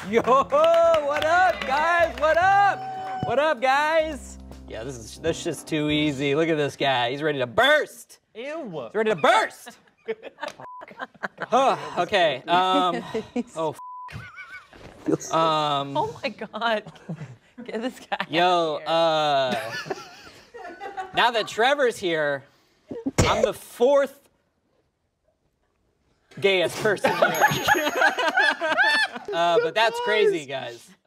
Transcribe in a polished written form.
Yo, what up, guys? What up? What up, guys? Yeah, this shit's too easy. Look at this guy. He's ready to burst. Ew. He's ready to burst. Okay. Oh. Oh my God. Get this guy. Yo. Now that Trevor's here, I'm the fourth gayest person here. But that's crazy, guys.